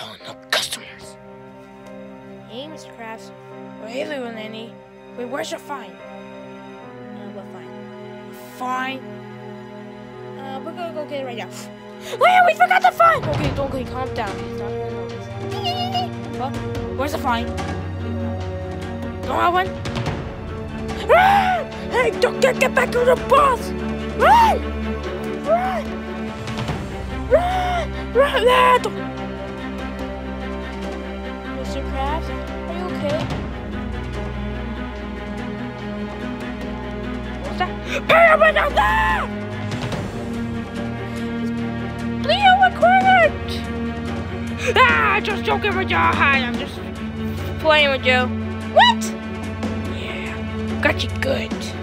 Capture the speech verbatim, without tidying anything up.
calling up customers. Hey, Mister Krabs. Oh, hey, little Nanny. Wait, where's your fine? Uh, what fine? Fine? Uh, we're gonna go get it right now. Wait, we forgot the fine! Okay, don't okay, calm down. It's not gonna notice. Well, where's the fine? Don't have one? Run! Hey, don't get, get back on the bus! Run! Run! Run! Run! Ah, don't... Mister Krabs, are you okay? What's that? Hurry up and down there! Leo, what cornered? Ah, just joking with you. Hi, I'm just playing with you. What? Yeah, got you good.